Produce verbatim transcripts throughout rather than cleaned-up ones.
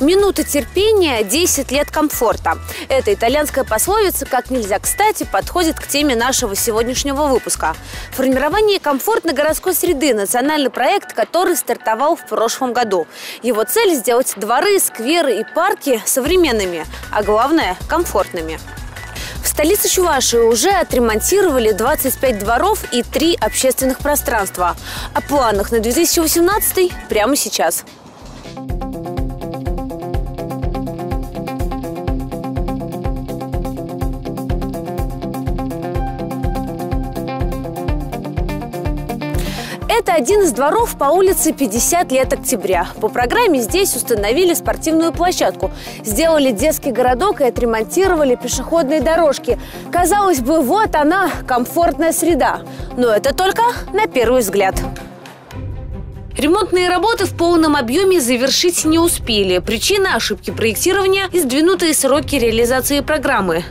Минута терпения – десять лет комфорта. Эта итальянская пословица как нельзя кстати подходит к теме нашего сегодняшнего выпуска. Формирование комфортной городской среды – национальный проект, который стартовал в прошлом году. Его цель – сделать дворы, скверы и парки современными, а главное – комфортными. В столице Чувашии уже отремонтировали двадцать пять дворов и три общественных пространства. О планах на две тысячи восемнадцатый прямо сейчас. Это один из дворов по улице пятьдесят лет октября. По программе здесь установили спортивную площадку, сделали детский городок и отремонтировали пешеходные дорожки. Казалось бы, вот она, комфортная среда. Но это только на первый взгляд. Ремонтные работы в полном объеме завершить не успели. Причина – ошибки проектирования и сдвинутые сроки реализации программы.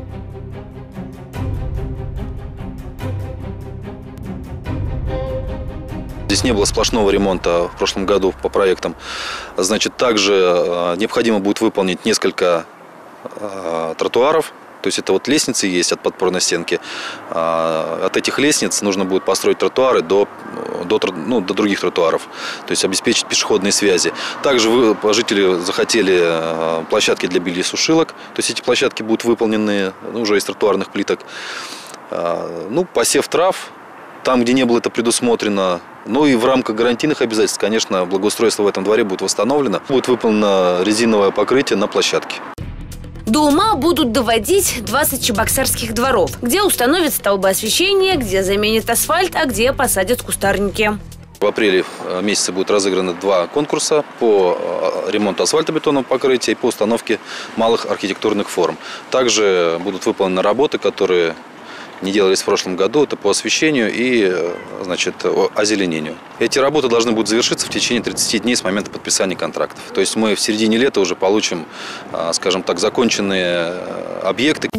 Здесь не было сплошного ремонта в прошлом году по проектам. Значит, также необходимо будет выполнить несколько тротуаров. То есть это вот лестницы есть от подпорной стенки. От этих лестниц нужно будет построить тротуары до, до, ну, до других тротуаров. То есть обеспечить пешеходные связи. Также вы, жители захотели площадки для бельесушилок. То есть эти площадки будут выполнены уже из тротуарных плиток. Ну, посев трав. Там, где не было это предусмотрено. Ну и в рамках гарантийных обязательств, конечно, благоустройство в этом дворе будет восстановлено. Будет выполнено резиновое покрытие на площадке. До ума будут доводить двадцать чебоксарских дворов, где установят столбы освещения, где заменят асфальт, а где посадят кустарники. В апреле месяце будут разыграны два конкурса по ремонту асфальтобетонного покрытия и по установке малых архитектурных форм. Также будут выполнены работы, которые не делались в прошлом году, это по освещению и, значит, озеленению. Эти работы должны будут завершиться в течение тридцати дней с момента подписания контрактов. То есть мы в середине лета уже получим, скажем так, законченные объекты.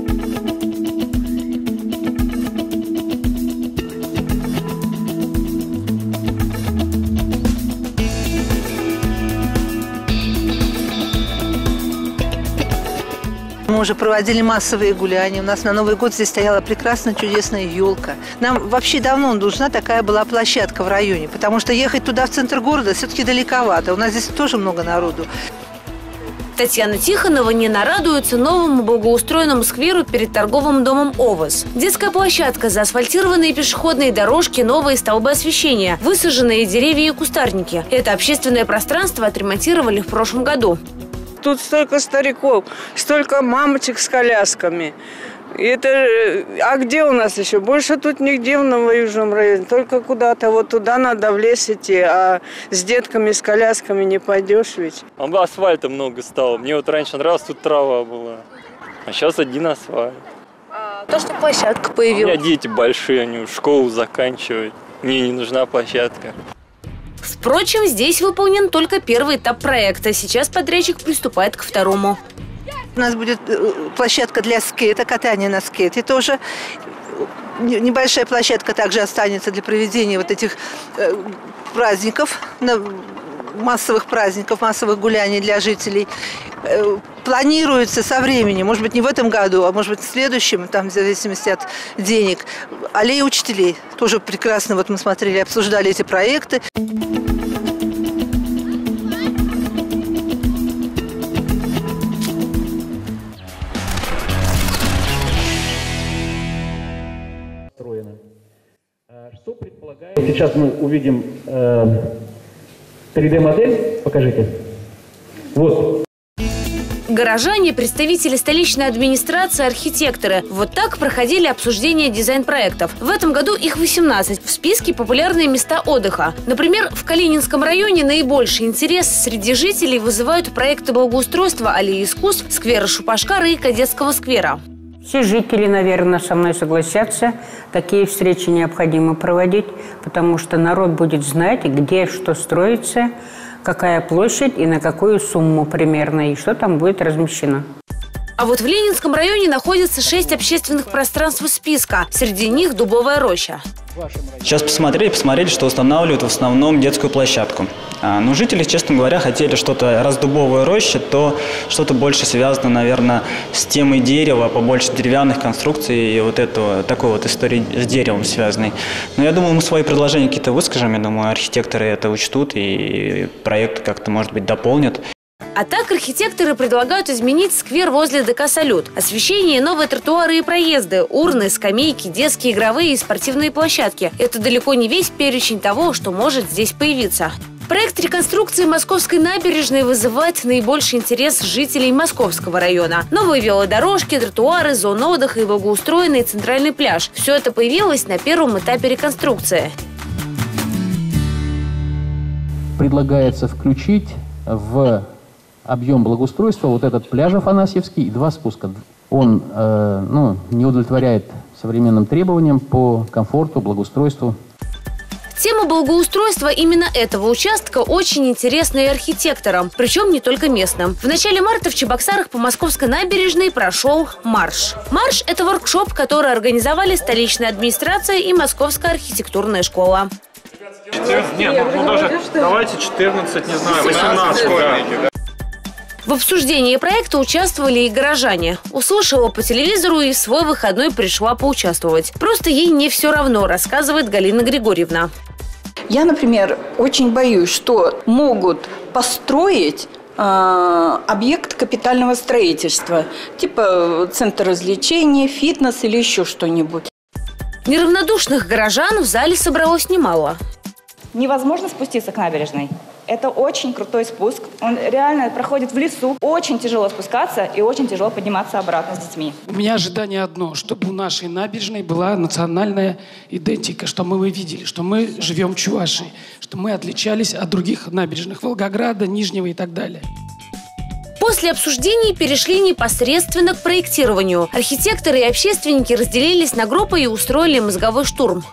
Мы уже проводили массовые гуляния. У нас на Новый год здесь стояла прекрасная, чудесная елка. Нам вообще давно нужна такая была площадка в районе, потому что ехать туда, в центр города, все-таки далековато. У нас здесь тоже много народу. Татьяна Тихонова не нарадуется новому благоустроенному скверу перед торговым домом «Овос». Детская площадка, заасфальтированные пешеходные дорожки, новые столбы освещения, высаженные деревья и кустарники. Это общественное пространство отремонтировали в прошлом году. Тут столько стариков, столько мамочек с колясками. И это, а где у нас еще? Больше тут нигде в Новоюжном районе. Только куда-то вот туда надо в лес идти, а с детками, с колясками не пойдешь ведь. Асфальта много стало. Мне вот раньше нравилось, тут трава была. А сейчас один асфальт. А, то, что площадка появилась. У меня дети большие, они школу заканчивают. Мне не нужна площадка. Впрочем, здесь выполнен только первый этап проекта. Сейчас подрядчик приступает к второму. У нас будет площадка для скейта, катания на скейте. Это уже небольшая площадка также останется для проведения вот этих праздников, массовых праздников, массовых гуляний для жителей. Планируется со временем, может быть, не в этом году, а может быть, в следующем, там, в зависимости от денег. Аллея учителей. Тоже прекрасно, вот мы смотрели, обсуждали эти проекты. Что предполагает? Сейчас мы увидим э, три дэ модель. Покажите. Вот. Горожане, представители столичной администрации, архитекторы. Вот так проходили обсуждение дизайн-проектов. В этом году их восемнадцать. В списке популярные места отдыха. Например, в Калининском районе наибольший интерес среди жителей вызывают проекты благоустройства аллеи искусств, сквера Шупашкара и Кадетского сквера. Все жители, наверное, со мной согласятся. Такие встречи необходимо проводить, потому что народ будет знать, где что строится, какая площадь и на какую сумму примерно, и что там будет размещено. А вот в Ленинском районе находится шесть общественных пространств из списка. Среди них Дубовая роща. Сейчас посмотрели, посмотрели, что устанавливают в основном детскую площадку. Но жители, честно говоря, хотели что-то, раз дубовая роща, то что-то больше связано, наверное, с темой дерева, побольше деревянных конструкций и вот эту, такой вот истории с деревом связанной. Но я думаю, мы свои предложения какие-то выскажем, я думаю, архитекторы это учтут и проект как-то, может быть, дополнят. А так архитекторы предлагают изменить сквер возле ДК «Салют». Освещение, новые тротуары и проезды, урны, скамейки, детские игровые и спортивные площадки. Это далеко не весь перечень того, что может здесь появиться. Проект реконструкции Московской набережной вызывает наибольший интерес жителей Московского района. Новые велодорожки, тротуары, зоны отдыха и благоустроенный центральный пляж. Все это появилось на первом этапе реконструкции. Предлагается включить в объем благоустройства вот этот пляж Афанасьевский и два спуска. Он э, ну, не удовлетворяет современным требованиям по комфорту, благоустройству. Тема благоустройства именно этого участка очень интересна и архитекторам, причем не только местным. В начале марта в Чебоксарах по Московской набережной прошел марш. Марш – это воркшоп, который организовали столичная администрация и Московская архитектурная школа. четырнадцать, нет, ну даже давайте четырнадцать, не знаю, восемнадцать. Да. В обсуждении проекта участвовали и горожане. Услышала по телевизору и в свой выходной пришла поучаствовать. Просто ей не все равно, рассказывает Галина Григорьевна. Я, например, очень боюсь, что могут построить э, объект капитального строительства, типа центр развлечений, фитнес или еще что-нибудь. Неравнодушных горожан в зале собралось немало. Невозможно спуститься к набережной. Это очень крутой спуск. Он реально проходит в лесу. Очень тяжело спускаться и очень тяжело подниматься обратно с детьми. У меня ожидание одно, чтобы у нашей набережной была национальная идентика, что мы видели, что мы живем в Чувашии, что мы отличались от других набережных Волгограда, Нижнего и так далее. После обсуждений перешли непосредственно к проектированию. Архитекторы и общественники разделились на группы и устроили мозговой штурм.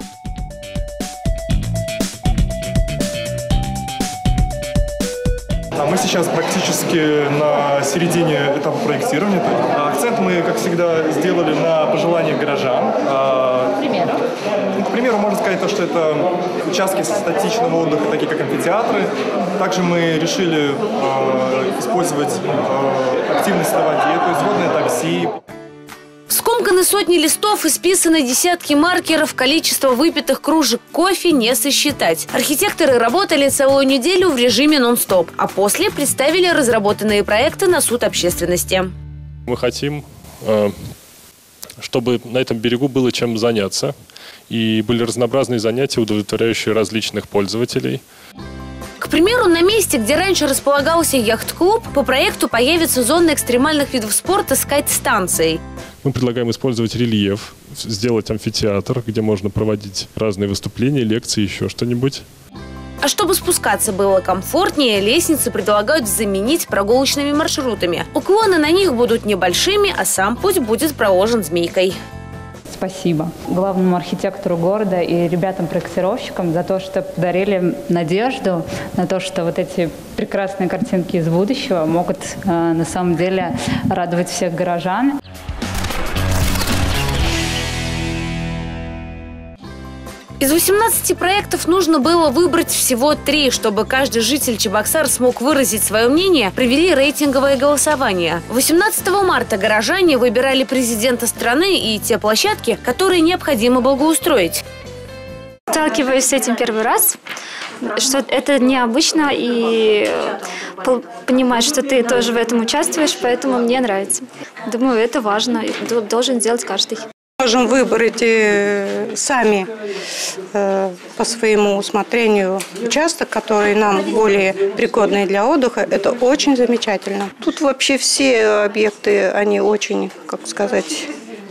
Мы сейчас практически на середине этапа проектирования. Акцент мы, как всегда, сделали на пожеланиях горожан. К примеру? К примеру, можно сказать, что это участки статичного отдыха, такие как амфитеатры. Также мы решили использовать активность на воде, то есть водное такси. Скомканы сотни листов, исписаны десятки маркеров, количество выпитых кружек кофе не сосчитать. Архитекторы работали целую неделю в режиме нон-стоп, а после представили разработанные проекты на суд общественности. Мы хотим, чтобы на этом берегу было чем заняться, и были разнообразные занятия, удовлетворяющие различных пользователей. К примеру, на месте, где раньше располагался яхт-клуб, по проекту появится зона экстремальных видов спорта с кайт-станцией. Мы предлагаем использовать рельеф, сделать амфитеатр, где можно проводить разные выступления, лекции, еще что-нибудь. А чтобы спускаться было комфортнее, лестницы предлагают заменить прогулочными маршрутами. Уклоны на них будут небольшими, а сам путь будет проложен змейкой. Спасибо главному архитектору города и ребятам-проектировщикам за то, что подарили надежду на то, что вот эти прекрасные картинки из будущего могут э, на самом деле радовать всех горожан. Из восемнадцати проектов нужно было выбрать всего три, чтобы каждый житель Чебоксар смог выразить свое мнение, провели рейтинговое голосование. восемнадцатого марта горожане выбирали президента страны и те площадки, которые необходимо благоустроить. Сталкиваюсь с этим первый раз, что это необычно, и понимать, что ты тоже в этом участвуешь, поэтому мне нравится. Думаю, это важно, и должен делать каждый. Можем выбрать сами по своему усмотрению участок, который нам более пригодный для отдыха. Это очень замечательно. Тут вообще все объекты, они очень, как сказать,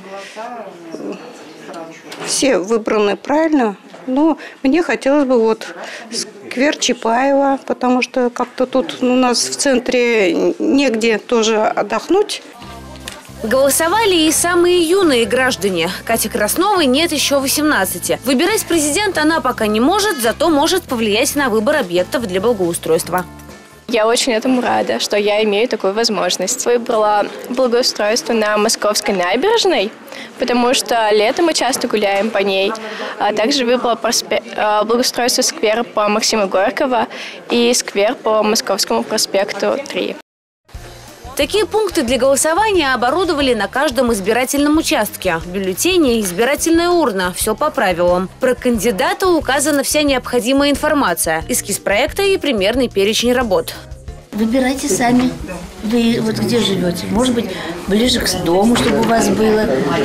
все выбраны правильно. Но мне хотелось бы вот сквер Чапаева, потому что как-то тут у нас в центре негде тоже отдохнуть. Голосовали и самые юные граждане. Кате Красновой нет еще восемнадцати. Выбирать президента она пока не может, зато может повлиять на выбор объектов для благоустройства. Я очень этому рада, что я имею такую возможность. Выбрала благоустройство на Московской набережной, потому что летом мы часто гуляем по ней. А также выбрала проспе... благоустройство сквера по Максима Горького и сквер по Московскому проспекту три. Такие пункты для голосования оборудовали на каждом избирательном участке. Бюллетени, избирательная урна. Все по правилам. Про кандидата указана вся необходимая информация. Эскиз проекта и примерный перечень работ. Выбирайте сами. Вы вот где живете? Может быть, ближе к дому, чтобы у вас было.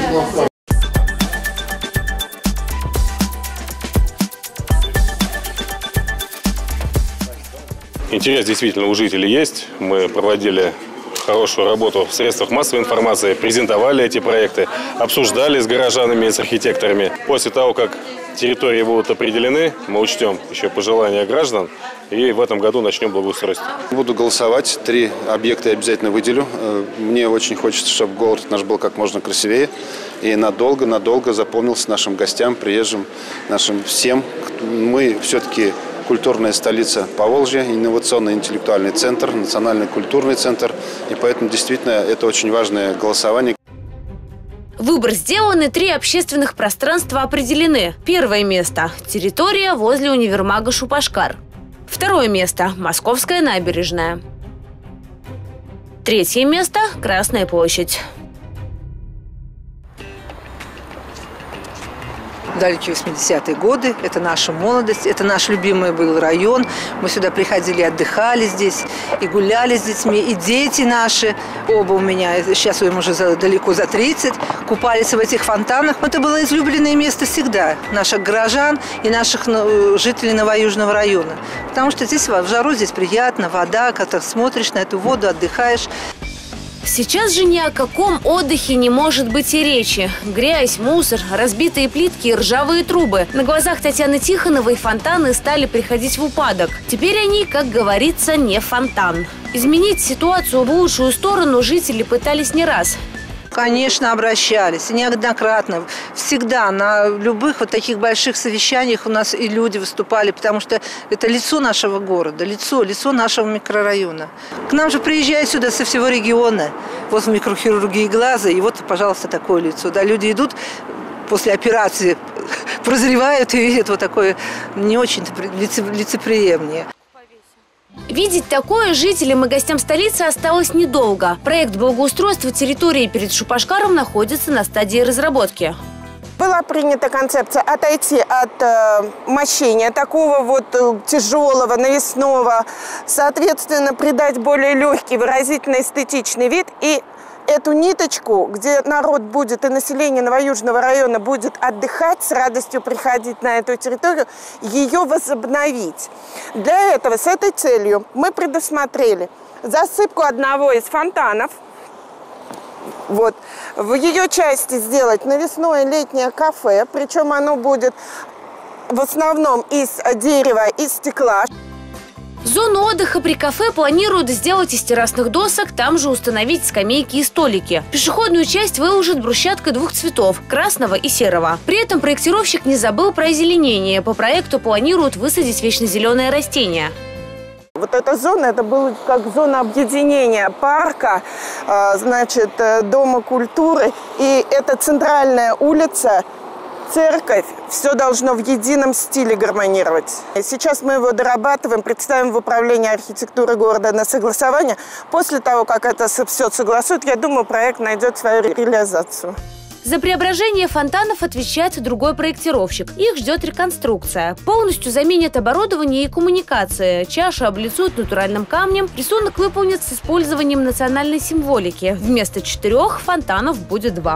Интерес действительно у жителей есть. Мы проводили хорошую работу в средствах массовой информации, презентовали эти проекты, обсуждали с горожанами и с архитекторами. После того, как территории будут определены, мы учтем еще пожелания граждан и в этом году начнем благоустройство. Буду голосовать, три объекта я обязательно выделю. Мне очень хочется, чтобы город наш был как можно красивее и надолго-надолго запомнился нашим гостям, приезжим, нашим всем. Мы все-таки культурная столица Поволжья, инновационный интеллектуальный центр, национальный культурный центр. И поэтому действительно это очень важное голосование. Выбор сделан, и три общественных пространства определены. Первое место – территория возле универмага Шупашкар. Второе место – Московская набережная. Третье место – Красная площадь. Далекие восьмидесятые годы, это наша молодость, это наш любимый был район. Мы сюда приходили, отдыхали здесь, и гуляли с детьми, и дети наши, оба у меня, сейчас им уже за, далеко за тридцать, купались в этих фонтанах. Это было излюбленное место всегда наших горожан и наших жителей Новоюжного района. Потому что здесь в жару здесь приятно, вода, когда смотришь на эту воду, отдыхаешь. Сейчас же ни о каком отдыхе не может быть и речи. Грязь, мусор, разбитые плитки и ржавые трубы. На глазах Татьяны Тихоновой фонтаны стали приходить в упадок. Теперь они, как говорится, не фонтан. Изменить ситуацию в лучшую сторону жители пытались не раз. Конечно, обращались, и неоднократно. Всегда на любых вот таких больших совещаниях у нас и люди выступали, потому что это лицо нашего города, лицо, лицо нашего микрорайона. К нам же приезжают сюда со всего региона, вот в микрохирургии глаза, и вот, пожалуйста, такое лицо. Да, люди идут после операции, прозревают и видят вот такое не очень-то лицеприемнее. Видеть такое жителям и гостям столицы осталось недолго. Проект благоустройства территории перед Шупашкаром находится на стадии разработки. Была принята концепция отойти от э, мощения такого вот э, тяжелого, навесного, соответственно, придать более легкий, выразительно эстетичный вид и эту ниточку, где народ будет и население Новоюжного района будет отдыхать, с радостью приходить на эту территорию, ее возобновить. Для этого, с этой целью, мы предусмотрели засыпку одного из фонтанов. Вот. В ее части сделать навесное летнее кафе, причем оно будет в основном из дерева и стекла. Зону отдыха при кафе планируют сделать из террасных досок, там же установить скамейки и столики. Пешеходную часть выложат брусчаткой двух цветов – красного и серого. При этом проектировщик не забыл про озеленение. По проекту планируют высадить вечно зеленые растения. Вот эта зона, это была как зона объединения парка, значит, Дома культуры. И это центральная улица, церковь, все должно в едином стиле гармонировать. Сейчас мы его дорабатываем, представим в управление архитектуры города на согласование. После того, как это все согласуют, я думаю, проект найдет свою реализацию. За преображение фонтанов отвечает другой проектировщик. Их ждет реконструкция. Полностью заменят оборудование и коммуникации. Чашу облицуют натуральным камнем. Рисунок выполнят с использованием национальной символики. Вместо четырех фонтанов будет два.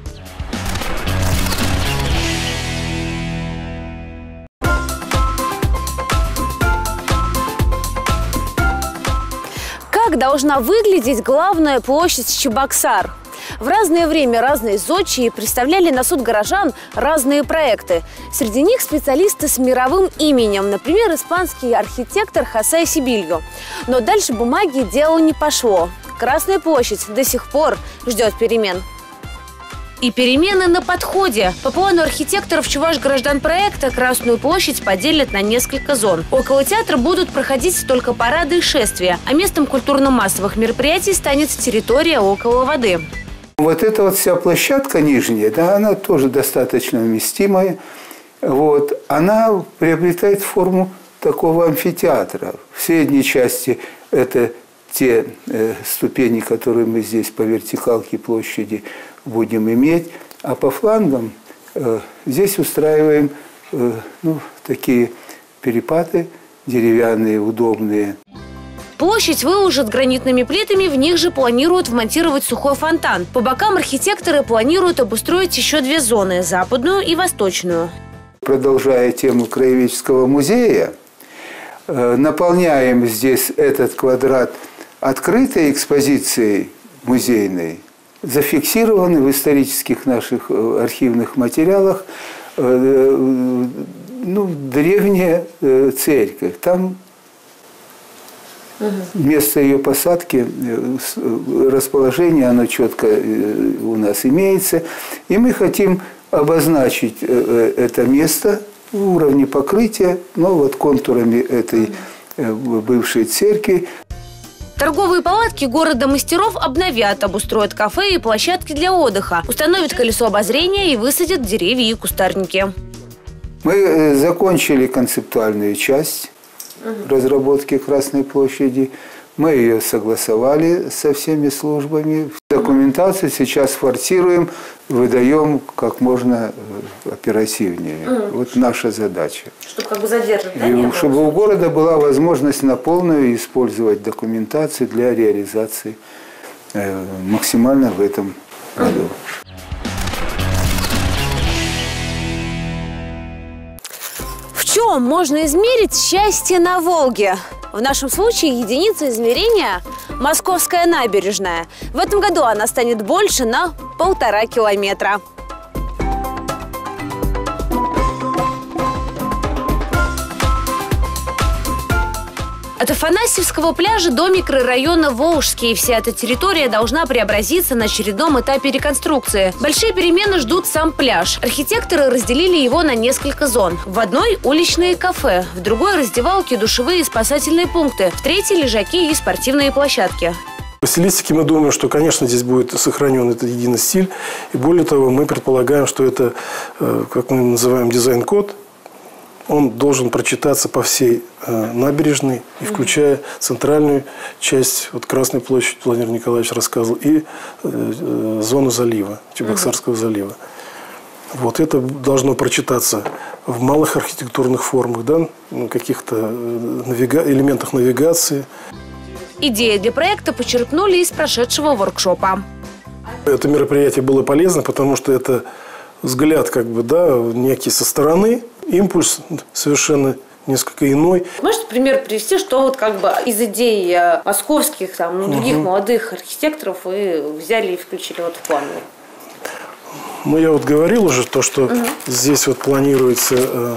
Как должна выглядеть главная площадь Чебоксар? В разное время разные зодчие представляли на суд горожан разные проекты. Среди них специалисты с мировым именем, например, испанский архитектор Хосе Сибильо. Но дальше бумаги дело не пошло. Красная площадь до сих пор ждет перемен. И перемены на подходе. По плану архитекторов Чуваш-граждан-проекта Красную площадь поделят на несколько зон. Около театра будут проходить только парады и шествия, а местом культурно-массовых мероприятий станет территория около воды. Вот эта вот вся площадка нижняя, да, она тоже достаточно вместимая. Вот, она приобретает форму такого амфитеатра. В средней части это те э, ступени, которые мы здесь по вертикалке площади будем иметь, а по флангам э, здесь устраиваем э, ну, такие перепады деревянные, удобные. Площадь выложат гранитными плитами, в них же планируют вмонтировать сухой фонтан. По бокам архитекторы планируют обустроить еще две зоны – западную и восточную. Продолжая тему краеведческого музея, э, наполняем здесь этот квадрат открытой экспозицией музейной, зафиксированы в исторических наших архивных материалах э, ну, древняя э, церковь. Там место ее посадки, расположение, оно четко у нас имеется. И мы хотим обозначить это место в уровне покрытия, ну вот контурами этой бывшей церкви. Торговые палатки города мастеров обновят, обустроят кафе и площадки для отдыха, установят колесо обозрения и высадят деревья и кустарники. Мы закончили концептуальную часть разработки Красной площади. Мы ее согласовали со всеми службами. Документацию сейчас форсируем, выдаем как можно оперативнее. Mm. Вот наша задача. Чтобы как бы задержать, да, И, чтобы у города была возможность на полную использовать документацию для реализации э, максимально в этом году. В чем можно измерить счастье на Волге? В нашем случае единица измерения – Московская набережная. В этом году она станет больше на полтора километра. От Афанасьевского пляжа до микрорайона Волжский. Вся эта территория должна преобразиться на очередном этапе реконструкции. Большие перемены ждут сам пляж. Архитекторы разделили его на несколько зон. В одной – уличные кафе, в другой – раздевалки, душевые и спасательные пункты, в третьей – лежаки и спортивные площадки. По стилистике мы думаем, что, конечно, здесь будет сохранен этот единый стиль. И более того, мы предполагаем, что это, как мы называем, дизайн-код. Он должен прочитаться по всей э, набережной, и включая центральную часть, вот Красной площадь, Владимир Николаевич рассказывал, и э, э, зону залива, Чебоксарского залива. Вот это должно прочитаться в малых архитектурных формах, да, каких-то навига... элементах навигации. Идеи для проекта почерпнули из прошедшего воркшопа. Это мероприятие было полезно, потому что это взгляд, как бы, да, некий со стороны, импульс совершенно несколько иной. Можете пример привести, что вот как бы из идей московских, там, ну, других угу. молодых архитекторов вы взяли и включили вот в план? Ну, я вот говорил уже то, что угу. здесь вот планируется э,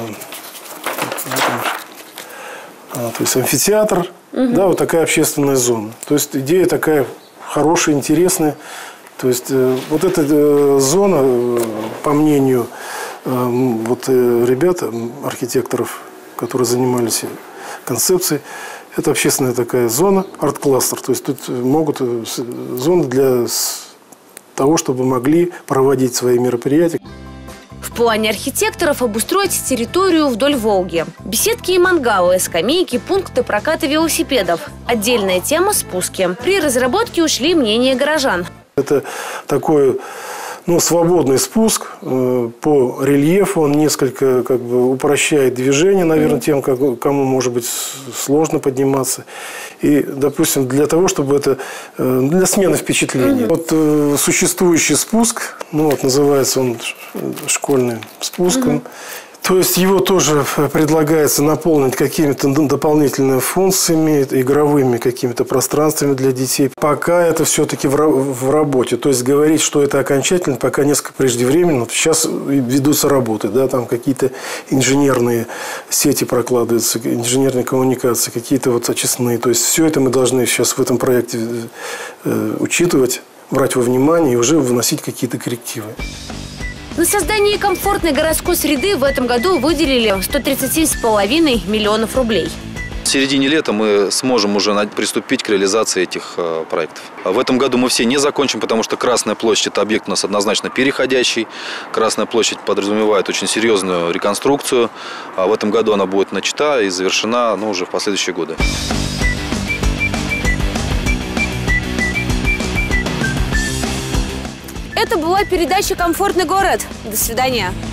э, то есть амфитеатр, угу. да, вот такая общественная зона. То есть идея такая хорошая, интересная. То есть э, вот эта э, зона, э, по мнению э, вот, э, ребят, архитекторов, которые занимались концепцией, это общественная такая зона, арт-кластер. То есть тут могут э, зоны для того, чтобы могли проводить свои мероприятия. В плане архитекторов обустроить территорию вдоль Волги. Беседки и мангалы, скамейки, пункты проката велосипедов. Отдельная тема – спуски. При разработке ушли мнения горожан. Это такой, ну, свободный спуск э, по рельефу. Он несколько, как бы, упрощает движение, наверное, тем, как, кому, может быть, сложно подниматься. И, допустим, для того, чтобы это э, для смены впечатлений. Mm-hmm. Вот э, существующий спуск, ну, вот называется он школьным спуском. Mm-hmm. То есть его тоже предлагается наполнить какими-то дополнительными функциями, игровыми какими-то пространствами для детей. Пока это все-таки в работе. То есть говорить, что это окончательно, пока несколько преждевременно. Сейчас ведутся работы, да, там какие-то инженерные сети прокладываются, инженерные коммуникации, какие-то вот очистные. То есть все это мы должны сейчас в этом проекте э, учитывать. брать во внимание и уже выносить какие-то коррективы. На создание комфортной городской среды в этом году выделили сто тридцать семь с половиной миллионов рублей. В середине лета мы сможем уже приступить к реализации этих э, проектов. В этом году мы все не закончим, потому что Красная площадь – это объект у нас однозначно переходящий. Красная площадь подразумевает очень серьезную реконструкцию. А в этом году она будет начата и завершена, ну, уже в последующие годы. Это была передача «Комфортный город». До свидания.